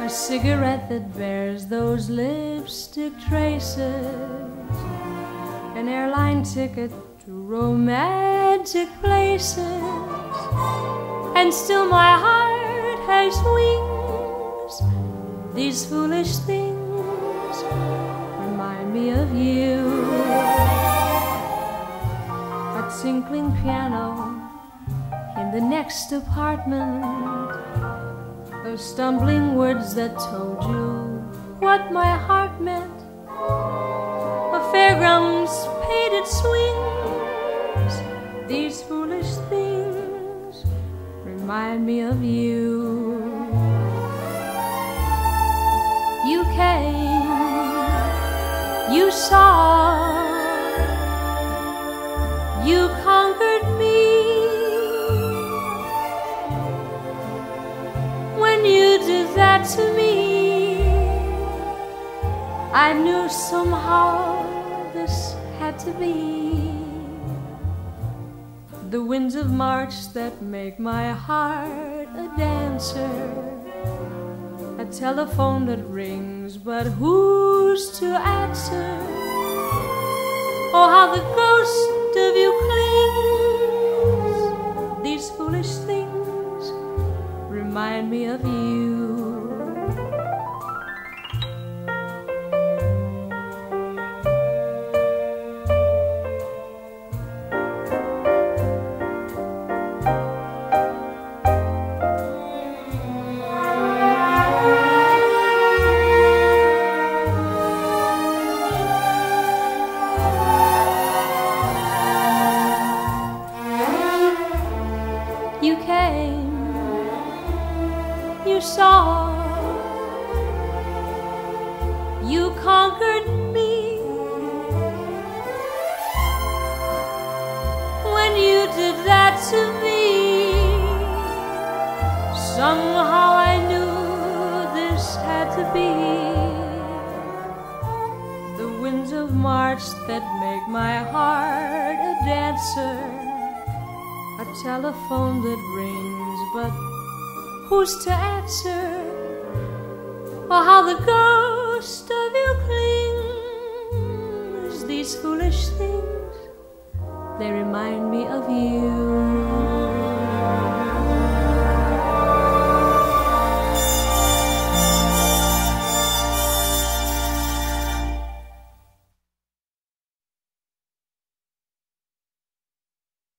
a cigarette that bears those lipstick traces, an airline ticket to romantic places, and still my heart has wings. These foolish things remind me of you. A tinkling piano in the next apartment, those stumbling words that told you what my heart meant, a fairground's painted swings. These foolish things remind me of you. You came, you saw, you conquered me. When you did that to me, I knew somehow this had to be. The winds of March that make my heart a dancer, a telephone that rings, but who's to answer? Oh, how the ghost of you clings. These foolish things remind me of you. You saw, you conquered me. When you did that to me, somehow I knew this had to be. The winds of March that make my heart a dancer, a telephone that rings, but who's to answer? Oh, how the ghost of you clings. These foolish things, they remind me of you.